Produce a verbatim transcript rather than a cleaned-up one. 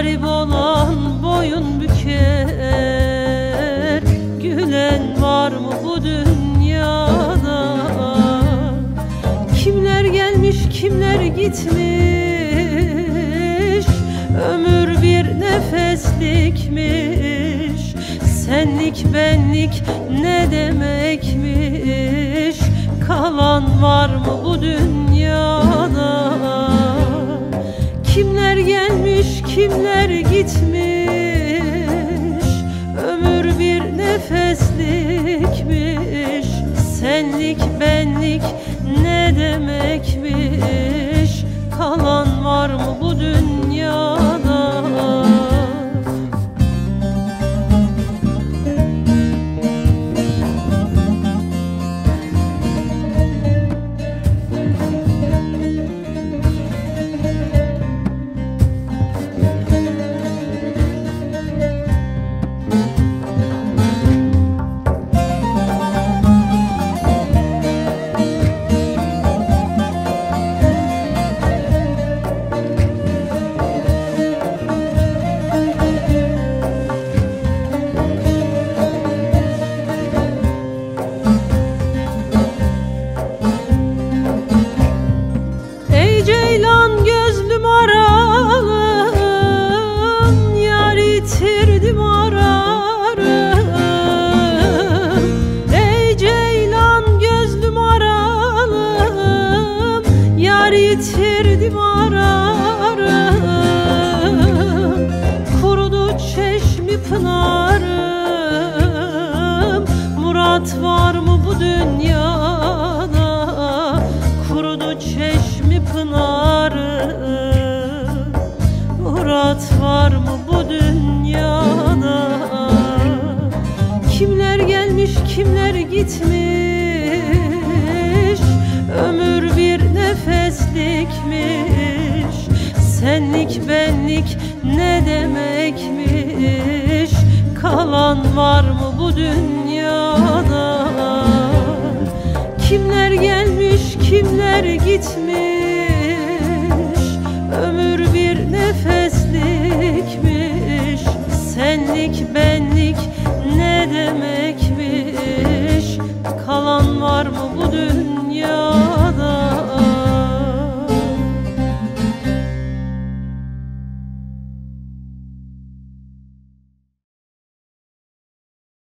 Garip olan boyun büker. Gülen var mı bu dünyada? Kimler gelmiş, kimler gitmiş. Ömür bir nefeslikmiş. Senlik benlik ne demekmiş? Kalan var mı bu dünyada? Kimler gelmiş, kimler gitmiş. Ömür bir nefeslikmiş. Senlik benlik ne demekmiş? Kalan var mı bu dünyada? Ceylan gözlüm ararım, yar yitirdim ararım. Ey ceylan gözlüm ararım, yar yitirdim ararım. Kurudu çeşmi pınarım, murat var mı bu dünyada? Kurudu çeşmi pınarım, murat var mı bu dünyada? Kimler gelmiş, kimler gitmiş. Ömür bir nefeslikmiş. Senlik benlik ne demekmiş? Kalan var mı bu dünyada? Kimler gelmiş, kimler gitmiş. Ömür bir nefeslikmiş. Senlik benlik ne demek?